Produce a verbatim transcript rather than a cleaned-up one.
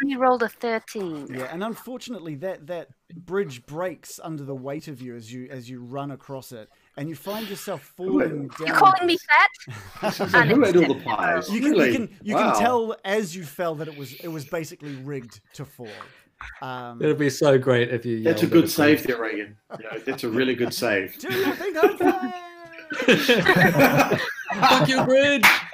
only rolled a thirteen. Yeah, and unfortunately, that that bridge breaks under the weight of you as you as you run across it, and you find yourself falling down. You're calling me fat? Who made all the pies? You can really? you can, you wow. can tell as you fell that it was it was basically rigged to fall. Um, It'd be so great if you. That's a good save there, Reagan. You know, that's a really good save. Do you think I'm fine? Fuck you, bridge.